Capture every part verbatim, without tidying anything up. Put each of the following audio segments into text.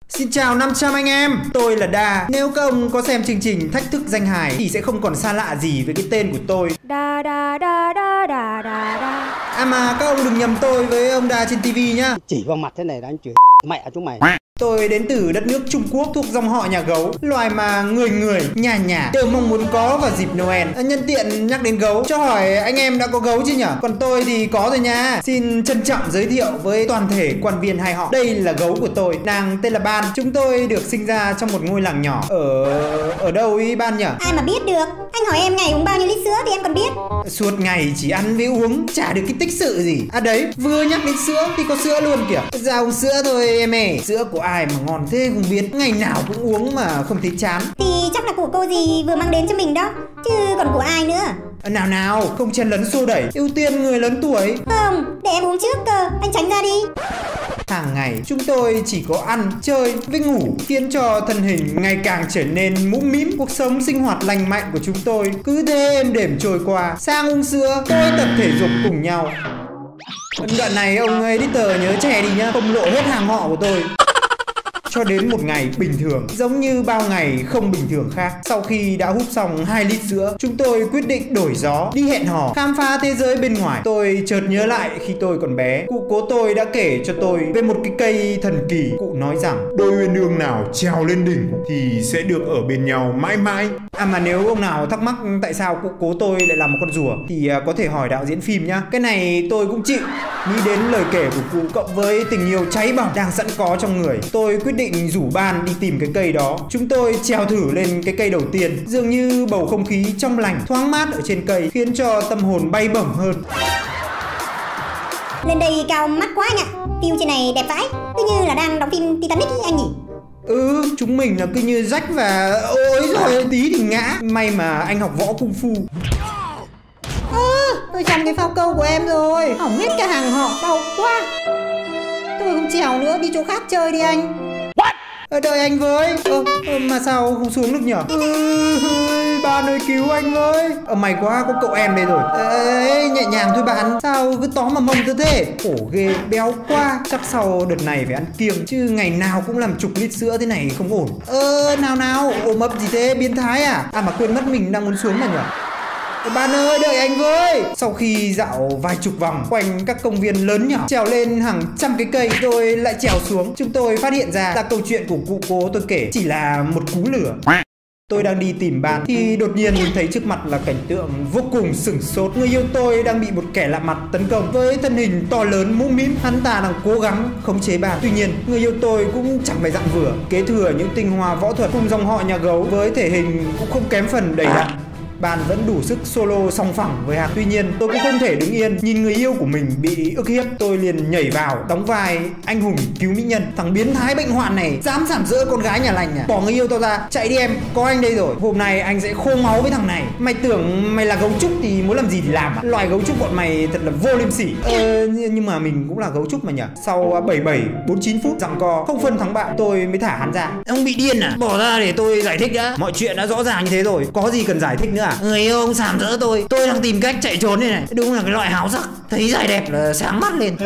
Xin chào năm trăm anh em, tôi là Đa. Nếu các ông có xem chương trình Thách thức danh hài thì sẽ không còn xa lạ gì với cái tên của tôi. Đa đa đa đa đa đa đa. À mà các ông đừng nhầm tôi với ông Đa trên tivi nhá. Chỉ vào mặt thế này là anh chửi mẹ chúng mày. Tôi đến từ đất nước Trung Quốc, thuộc dòng họ nhà gấu, loài mà người người, nhà nhà đều mong muốn có vào dịp Noel. À, nhân tiện nhắc đến gấu, cho hỏi anh em đã có gấu chưa nhở? Còn tôi thì có rồi nha. Xin trân trọng giới thiệu với toàn thể quan viên hai họ. Đây là gấu của tôi, nàng tên là Ban. Chúng tôi được sinh ra trong một ngôi làng nhỏ ở ở đâu ý Ban nhở? Ai mà biết được? Anh hỏi em ngày uống bao nhiêu lít sữa thì em còn biết. Suốt ngày chỉ ăn với uống, chả được cái tích sự gì. À đấy, vừa nhắc đến sữa thì có sữa luôn kìa. Ra uống sữa thôi em ơi. Sữa của ai mà ngon thế không biết, ngày nào cũng uống mà không thấy chán. Thì chắc là của cô dì vừa mang đến cho mình đó, chứ còn của ai nữa. À, nào nào, không chen lấn xô đẩy, ưu tiên người lớn tuổi. Không, để em uống trước cơ, anh tránh ra đi. Hàng ngày chúng tôi chỉ có ăn, chơi với ngủ, khiến cho thân hình ngày càng trở nên mũm mĩm. Cuộc sống sinh hoạt lành mạnh của chúng tôi cứ thế êm đềm trôi qua. Sang uống sữa, tôi tập thể dục cùng nhau. Đoạn này ông editor nhớ che đi nhá, không lộ hết hàng họ của tôi. Cho đến một ngày bình thường, giống như bao ngày không bình thường khác. Sau khi đã hút xong hai lít sữa, chúng tôi quyết định đổi gió, đi hẹn hò, khám phá thế giới bên ngoài. Tôi chợt nhớ lại khi tôi còn bé, cụ cố tôi đã kể cho tôi về một cái cây thần kỳ. Cụ nói rằng đôi uyên ương nào trèo lên đỉnh thì sẽ được ở bên nhau mãi mãi. À mà nếu ông nào thắc mắc tại sao cụ cố tôi lại là một con rùa thì có thể hỏi đạo diễn phim nhá. Cái này tôi cũng chịu. Nghĩ đến lời kể của cụ cộng với tình yêu cháy bỏng đang sẵn có trong người, tôi quyết định rủ Ban đi tìm cái cây đó. Chúng tôi trèo thử lên cái cây đầu tiên. Dường như bầu không khí trong lành, thoáng mát ở trên cây khiến cho tâm hồn bay bổng hơn. Lên đây cao mắt quá anh ạ. View trên này đẹp vãi, cứ như là đang đóng phim Titanic ý anh nhỉ. Ừ, chúng mình là cứ như rách và ôi rồi tí thì ngã. May mà anh học võ cung phu. À, tôi chăm cái phao câu của em rồi, hỏng hết cả hàng họ, đau quá. Tôi không trèo nữa, đi chỗ khác chơi đi anh. Ở đợi anh với. Ơ, ờ, mà sao không xuống được nhở? Ừ, Ban ơi cứu anh với. Ờ, may quá có cậu em đây rồi. Ê, nhẹ nhàng thôi bạn. Sao cứ tó mà mông tôi thế? Khổ ghê, béo quá. Chắc sau đợt này phải ăn kiêng, chứ ngày nào cũng làm chục lít sữa thế này không ổn. Ơ, nào nào, ôm ấp gì thế, biến thái à? À mà quên mất mình đang muốn xuống mà nhở? Ban ơi đợi anh với. Sau khi dạo vài chục vòng quanh các công viên lớn nhỏ, trèo lên hàng trăm cái cây rồi lại trèo xuống, chúng tôi phát hiện ra là câu chuyện của cụ cố tôi kể chỉ là một cú lửa. Tôi đang đi tìm Ban thì đột nhiên nhìn thấy trước mặt là cảnh tượng vô cùng sửng sốt. Người yêu tôi đang bị một kẻ lạ mặt tấn công với thân hình to lớn mũm mĩm. Hắn ta đang cố gắng khống chế Ban. Tuy nhiên người yêu tôi cũng chẳng phải dặn vừa, kế thừa những tinh hoa võ thuật cùng dòng họ nhà gấu với thể hình cũng không kém phần đầy đặn. Ban vẫn đủ sức solo song phẳng với Hạc. Tuy nhiên tôi cũng không thể đứng yên nhìn người yêu của mình bị ức hiếp. Tôi liền nhảy vào đóng vai anh hùng cứu mỹ nhân. Thằng biến thái bệnh hoạn này dám sàm sỡ con gái nhà lành à? Bỏ người yêu tao ra, chạy đi em, có anh đây rồi. Hôm nay anh sẽ khô máu với thằng này. Mày tưởng mày là gấu trúc thì muốn làm gì thì làm à? Loài gấu trúc bọn mày thật là vô liêm sỉ. Ờ, nhưng mà mình cũng là gấu trúc mà nhỉ. Sau bảy bảy bốn chín phút giằng co không phân thắng bại, tôi mới thả hắn ra. Ông bị điên à? Bỏ ra để tôi giải thích đã. Mọi chuyện đã rõ ràng như thế rồi, có gì cần giải thích nữa à? Người yêu ông sàm sỡ tôi, tôi đang tìm cách chạy trốn đây này. Đúng là cái loại háo sắc, thấy dài đẹp là sáng mắt lên.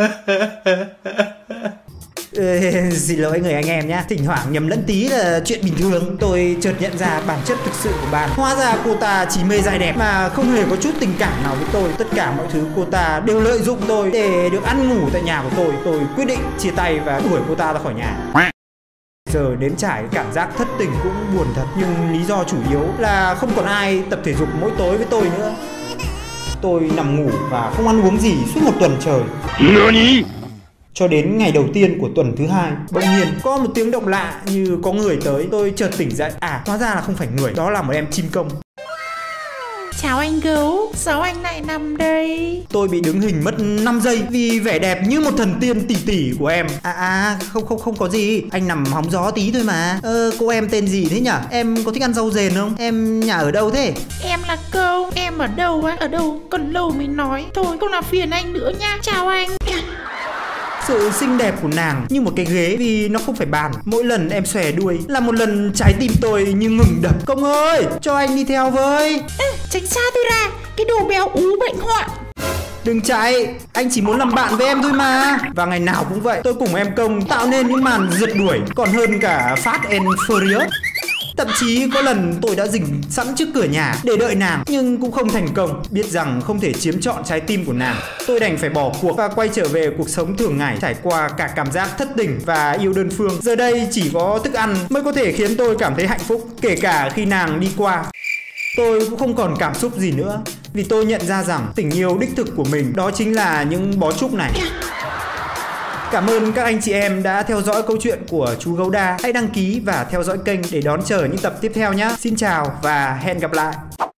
Ừ, xin lỗi người anh em nhé, thỉnh thoảng nhầm lẫn tí là chuyện bình thường. Tôi chợt nhận ra bản chất thực sự của Ban. Hóa ra cô ta chỉ mê dài đẹp mà không hề có chút tình cảm nào với tôi. Tất cả mọi thứ cô ta đều lợi dụng tôi để được ăn ngủ tại nhà của tôi. Tôi quyết định chia tay và đuổi cô ta ra khỏi nhà. Giờ nếm trải cảm giác thất tình cũng buồn thật, nhưng lý do chủ yếu là không còn ai tập thể dục mỗi tối với tôi nữa. Tôi nằm ngủ và không ăn uống gì suốt một tuần trời. Cho đến ngày đầu tiên của tuần thứ hai, bỗng nhiên có một tiếng động lạ như có người tới. Tôi chợt tỉnh dậy. À, hóa ra là không phải người, đó là một em chim công. Chào anh gấu, sao anh lại nằm đây? Tôi bị đứng hình mất năm giây vì vẻ đẹp như một thần tiên tỷ tỷ của em. À à, không không không có gì, anh nằm hóng gió tí thôi mà. Ờ, cô em tên gì thế nhở? Em có thích ăn rau dền không? Em nhà ở đâu thế? Em là Câu, em ở đâu á? Ở đâu? Còn lâu mới nói. Thôi, không làm phiền anh nữa nha. Chào anh. Sự xinh đẹp của nàng như một cái ghế vì nó không phải bàn. Mỗi lần em xòe đuôi là một lần trái tim tôi như ngừng đập. Công ơi, cho anh đi theo với. À, tránh xa tôi ra, cái đồ béo ú bệnh hoạn. Đừng chạy, anh chỉ muốn làm bạn với em thôi mà. Và ngày nào cũng vậy, tôi cùng em Công tạo nên những màn rượt đuổi còn hơn cả Fast and Furious. Thậm chí có lần tôi đã dừng sẵn trước cửa nhà để đợi nàng, nhưng cũng không thành công. Biết rằng không thể chiếm trọn trái tim của nàng, tôi đành phải bỏ cuộc và quay trở về cuộc sống thường ngày, trải qua cả cảm giác thất tình và yêu đơn phương. Giờ đây chỉ có thức ăn mới có thể khiến tôi cảm thấy hạnh phúc, kể cả khi nàng đi qua. Tôi cũng không còn cảm xúc gì nữa, vì tôi nhận ra rằng tình yêu đích thực của mình đó chính là những bó trúc này. Cảm ơn các anh chị em đã theo dõi câu chuyện của chú Gấu Đa. Hãy đăng ký và theo dõi kênh để đón chờ những tập tiếp theo nhé. Xin chào và hẹn gặp lại.